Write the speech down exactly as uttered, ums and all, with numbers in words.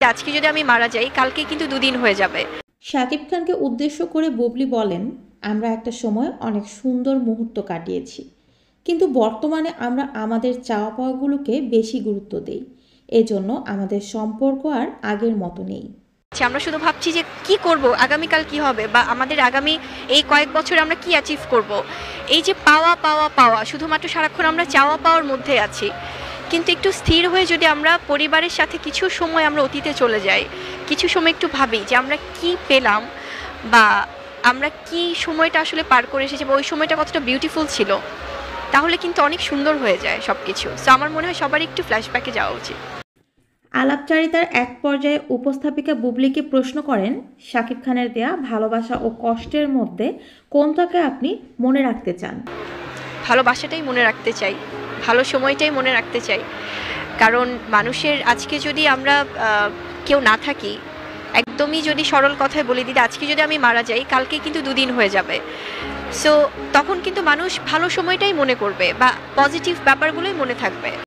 আজকে যদি আমি মারা যাই কালকে কিন্তু দুদিন হয়ে যাবে। শাকিব খানকে উদ্দেশ্য করে বুবলি বলেন, আমরা একটা সময় অনেক সুন্দর মুহূর্ত কাটিয়েছি, কিন্তু বর্তমানে আমরা আমাদের চাওয়া পাওয়াগুলোকে বেশি গুরুত্ব দেই। এজন্য আমাদের সম্পর্ক আর আগের মতো নেই। আচ্ছা, আমরা শুধু ভাবছি যে কি করব, আগামীকাল কি হবে, বা আমাদের আগামী এই কয়েক বছরে আমরা কি অ্যাচিভ করব। এই যে পাওয়া পাওয়া পাওয়া, শুধুমাত্র সারাক্ষণ আমরা চাওয়া পাওয়ার মধ্যে আছি। কিন্তু একটু স্থির হয়ে যদি আমরা পরিবারের সাথে কিছু সময় আমরা অতীতে চলে যাই, কিছু সময় একটু ভাবি যে আমরা কি পেলাম, বা আমরা কি সময়টা আসলে পার করে এসেছি, বা ওই সময়টা কতটা বিউটিফুল ছিল, তাহলে কিন্তু অনেক সুন্দর হয়ে যায় সব কিছু। সো আমার মনে হয় সবার একটু ফ্ল্যাশব্যাকে যাওয়া উচিত। আলাপচারিতার এক পর্যায়ে উপস্থাপিকা বুবলিকে প্রশ্ন করেন, শাকিব খানের দেয়া ভালোবাসা ও কষ্টের মধ্যে কোনটাকে আপনি মনে রাখতে চান? ভালোবাসাটাই মনে রাখতে চাই, ভালো সময়টাই মনে রাখতে চাই। কারণ মানুষের আজকে যদি আমরা আহ, কেউ না থাকি, একদমই যদি সরল কথায় বলে দিই, আজকে যদি আমি মারা যাই কালকে কিন্তু দুদিন হয়ে যাবে। সো তখন কিন্তু মানুষ ভালো সময়টাই মনে করবে, বা পজিটিভ ব্যাপারগুলোই মনে থাকবে।